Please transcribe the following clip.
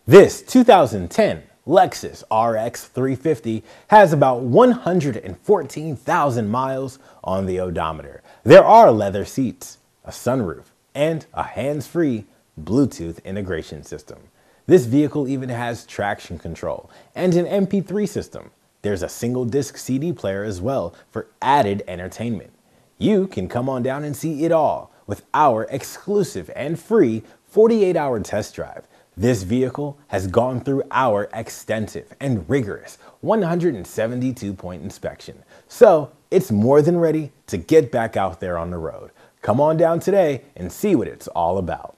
This 2010 Lexus RX 350 has about 114,000 miles on the odometer. There are leather seats, a sunroof, and a hands-free Bluetooth integration system. This vehicle even has traction control and an MP3 system. There's a single disc CD player as well for added entertainment. You can come on down and see it all with our exclusive and free 48-hour test drive. This vehicle has gone through our extensive and rigorous 172-point inspection, so it's more than ready to get back out there on the road. Come on down today and see what it's all about.